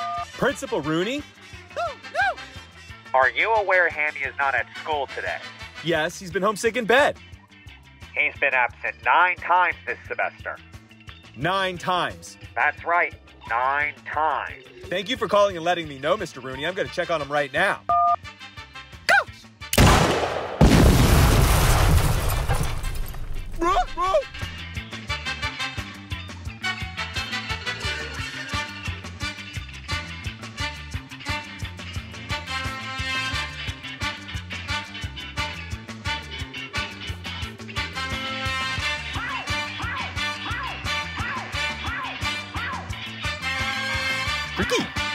Principal Rooney? Are you aware Hammy is not at school today? Yes, he's been homesick in bed. He's been absent 9 times this semester. 9 times. That's right, 9 times. Thank you for calling and letting me know, Mr. Rooney. I'm going to check on him right now. Ricky!